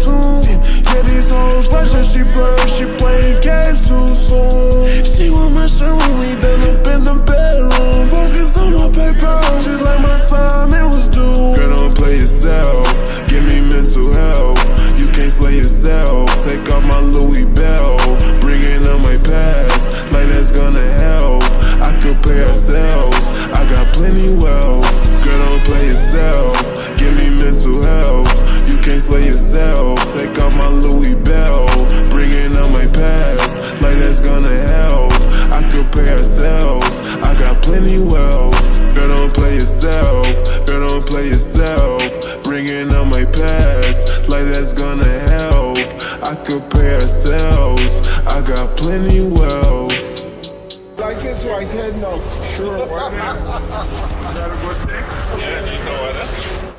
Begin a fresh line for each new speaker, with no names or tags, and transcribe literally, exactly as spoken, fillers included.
tune. Yeah, these hoes rushing, she flirt, she playing games too soon. She want my shirt when we done up in the bedroom. Focused on my paper, just like my assignment was due. Girl, don't play yourself, give me mental health. You can't slay yourself, take off my Louis belt. Bringing up my past, like that's gonna help. I could pay ourselves, I got plenty wealth. Girl, don't play yourself, give me mental health. You can't slay yourself, take off my Louis belt. Bringing up my past, like that's gonna help. I could pay ourselves, I got plenty wealth. Girl, don't play yourself, girl, don't play yourself. Bringing up my past, like that's gonna help. I could pay ourselves, I got plenty wealth.
Like this right here, no. Sure, why not? Is that a good thing?
Yeah, you know what?